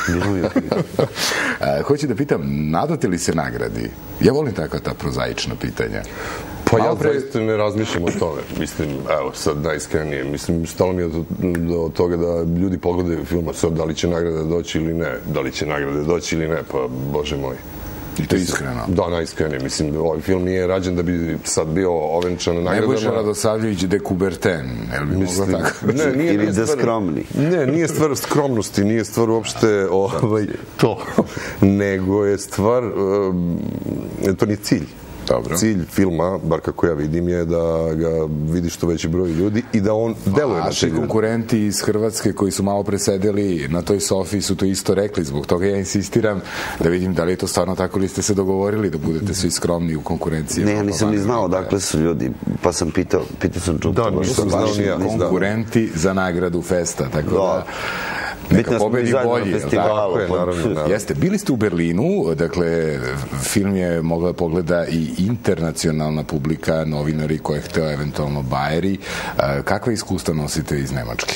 Hoću da pitam, nadate li se nagradi? Ja volim takva ta prozaična pitanja. Pa ja zaista ne razmišljam o tome. Mislim, evo, sad najiskrenije. Mislim, stalo mi je do toga da ljudi pogledaju film, a sad da li će nagrada doći ili ne. Da li će nagrade doći ili ne, pa bože moj. I to je iskreno? Da, najiskrenije. Mislim, ovaj film nije rađen da bi sad bio ovenčan nagradama. Nebojša Radosavljević de Coubertin, je li mogla tako? Ili da skromni. Ne, nije stvar skromnosti, nije stvar uopšte to. Nego je stvar, to nije cilj. Dobro. Cilj filma, bar kako ja vidim, je da ga vidi što veći broj ljudi i da on deluje na vaši konkurenti iz Hrvatske koji su malo presedeli na toj Sofiji su to isto rekli, zbog toga ja insistiram da vidim da li je to stvarno tako ili ste se dogovorili da budete svi skromni u konkurenciji. Ne, ja nisam ni znao dakle su ljudi, pa sam pitao sam Čupa. Da, nisam znao ni ja. Konkurenti za nagradu Festa, tako da neka pobedi bolji. Jeste, bili ste u Berlinu, dakle, film je mogla da pogleda i internacionalna publika, novinari koje je hteo, eventualno bajeri. Kakva iskustva nosite iz Nemačke?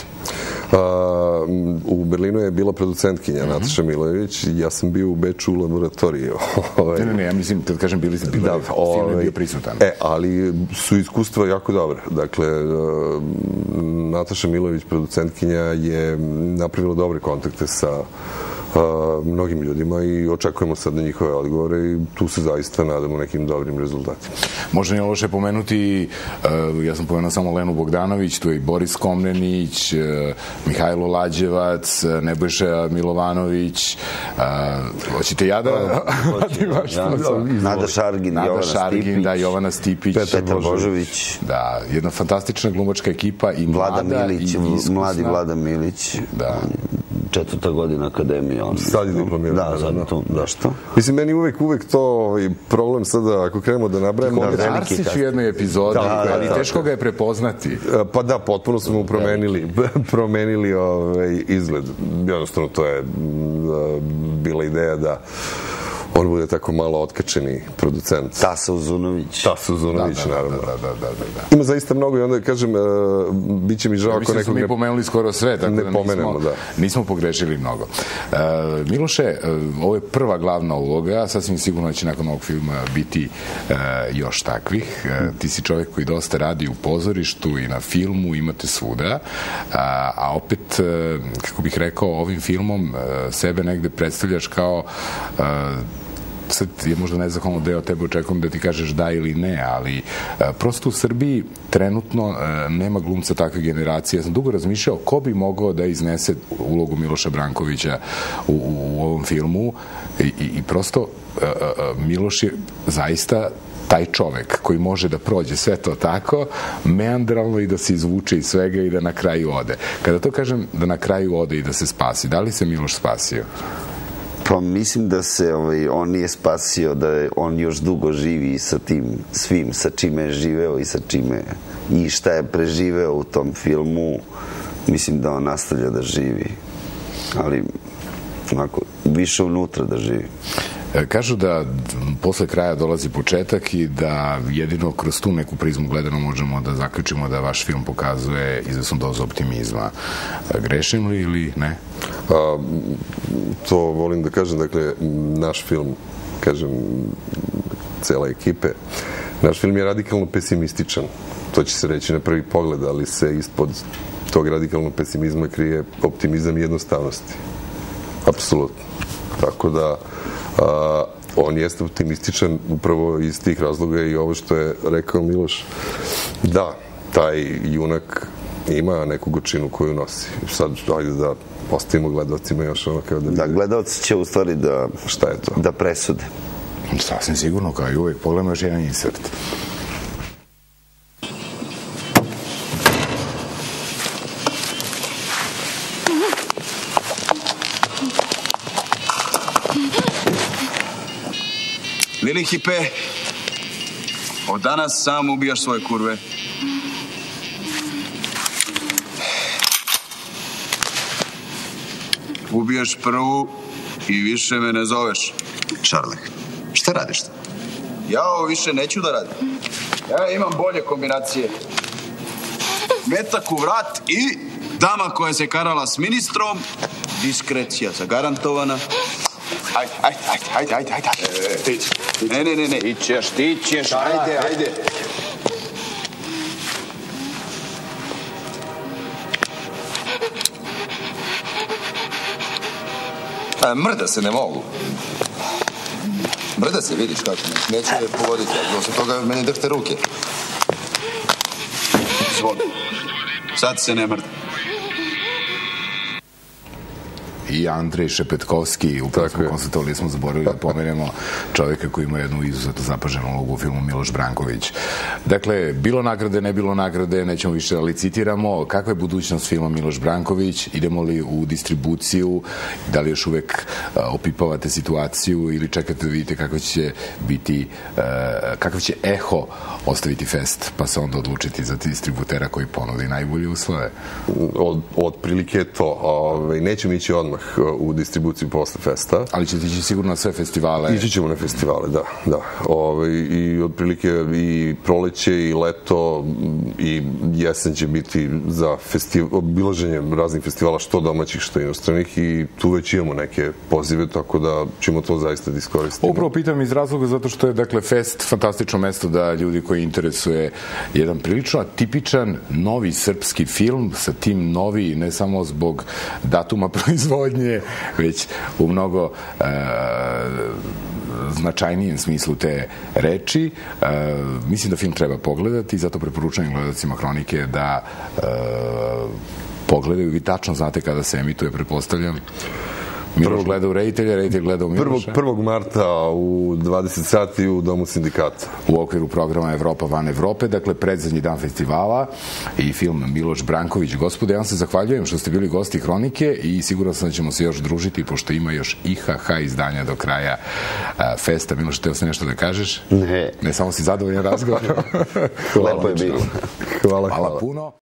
U Berlinu je bila producentkinja Nataša Milojević, ja sam bio u Beču u laboratoriji. Ne, ja mislim, kad kažem bili ste, film je bio prisutan. Ali su iskustva jako dobra. Dakle, Nataša Milojević, producentkinja, je napravila dobre kontakte sa mnogim ljudima i očekujemo sad na njihove odgovore i tu se zaista nadamo nekim dobrim rezultatima. Možda nije loše pomenuti, ja sam pomenuo samo Lenu Bogdanović, tu je i Boris Komnenić, Mihajlo Lađevac, Nebojša Milovanović, hoćete ja da Nada Šargin, Jovana Stipić, Petar Božović, da, jedna fantastična glumačka ekipa i mlada i iskusna. Mladi Vlada Milić, 4. godina akademije. Sad je diplomiran. Da, sad to. Da, što? Mislim, meni uvek to problem sada, ako krenemo da nabrajamo... Arsić u jednoj epizodi, ali teško ga je prepoznati. Pa da, potpuno smo mu promenili izgled. Jednostavno, to je bila ideja da on bude tako malo otkačeni producent. Tasa Uzunović, naravno. Ima zaista mnogo i onda kažem, bit će mi žao ako nekog... Mislim smo mi pomenuli skoro sve, tako da nismo pogrešili mnogo. Miloše, ovo je prva glavna uloga, sasvim sigurno će nakon ovog filma biti još takvih. Ti si čovjek koji dosta radi u pozorištu i na filmu, imate svuda, a opet, kako bih rekao, ovim filmom sebe negde predstavljaš kao sad je možda nezahvalno deo tebe, očekujem da ti kažeš da ili ne, ali prosto u Srbiji trenutno nema glumca takve generacije. Ja sam dugo razmišljao ko bi mogao da iznese ulogu Miloša Brankovića u ovom filmu i prosto Miloš je zaista taj čovek koji može da prođe sve to tako meandralno i da se izvuče iz svega i da na kraju ode. Kada to kažem da na kraju ode i da se spasi, da li se Miloš spasio? Pa mislim da se on nije spasio, da on još dugo živi sa tim svim, sa čime je živeo i šta je preživeo u tom filmu. Mislim da on nastavlja da živi, ali onako više unutra da živi. Kažu da posle kraja dolazi početak i da jedino kroz tu neku prizmu gledano možemo da zaključimo da vaš film pokazuje izvesnu dozu optimizma. Grešim li ili ne? To volim da kažem, dakle, naš film, kažem, cela ekipe, naš film je radikalno pesimističan. To će se reći na prvi pogled, ali se ispod tog radikalnog pesimizma krije optimizam i jednostavnosti. Apsolutno. Tako da on jeste optimističan upravo iz tih razloga i ovo što je rekao Miloš, da, taj junak ima neku gorčinu koju nosi. Sad, ajde da ostavimo gledalcima još ono kao da... Da, gledalci će u stvari da... Šta je to? Da presude. Sasvim sigurno, kao i uvek. Pogledamo još jedan insert. Lili Hipe, od danas sam ubijaš svoje kurve. Ubiješ prvu i više me ne zoveš. Šarlek, šta radiš? Ja ovo više neću da radim. Ja imam bolje kombinacije. Metak u vrat i dama koja se karala s ministrom diskrecija zagarantovana. Ajde. Ne. Ti ćeš, ajde. Mrda se ne mogu. Mrda se, vidiš kako ne. Neće povoditi, ali osim toga meni drhte ruke. Zvod. Sad se ne mrda. I Andrej Šepetkovski, upravo smo konstatovali, smo zaboravili da pomenemo čovjeka koji ima jednu izuzetno zapaženu ulogu u filmu, Miloš Branković. Dakle, bilo nagrade, ne bilo nagrade, nećemo više da licitiramo. Kakva je budućnost filma Miloš Branković? Idemo li u distribuciju? Da li još uvek opipavate situaciju ili čekate da vidite kakav će eho ostaviti fest, pa se onda odlučiti za distributera koji ponudi najbolje uslove? Otprilike to. Nećemo ići odmah u distribuciju posle festa. Ali ćete ići sigurno na sve festivale? Ići ćemo na festivale, da. I otprilike i proleće i leto i jesen će biti za obilaženje raznih festivala, što domaćih, što inostranih, i tu već imamo neke pozive, tako da ćemo to zaista da iskoristimo. Upravo pitam iz razloga zato što je, dakle, fest fantastično mesto da ljudi koji interesuje jedan prilično atipičan novi srpski film, sa tim novi ne samo zbog datuma proizvodnje, već u mnogo značajnijem smislu te reči. Mislim da film treba pogledati i zato preporučujem gledacima Hronike da pogledaju. Vi tačno znate kada se emituje, pretpostavljam. Miloš gleda u reditelja, reditelj gleda u Miloša. 1. marta u 20 sati u Domu sindikata. U okviru programa Evropa van Evrope, dakle predzadnji dan festivala i film Miloš Branković. Gospode, ja vam se zahvaljujem što ste bili gosti Hronike i siguran sam da ćemo se još družiti, pošto ima još IHH izdanja do kraja festa. Miloš, teo se nešto da kažeš? Ne. Ne, samo si zadovoljan razgovor. Lepo je bilo. Hvala puno.